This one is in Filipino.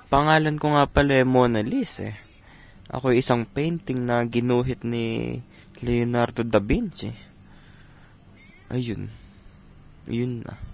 Pangalan ko nga pala ay Mona Lisa eh. Ako ay isang painting na ginuhit ni Leonardo da Vinci. Ayun. Yun na.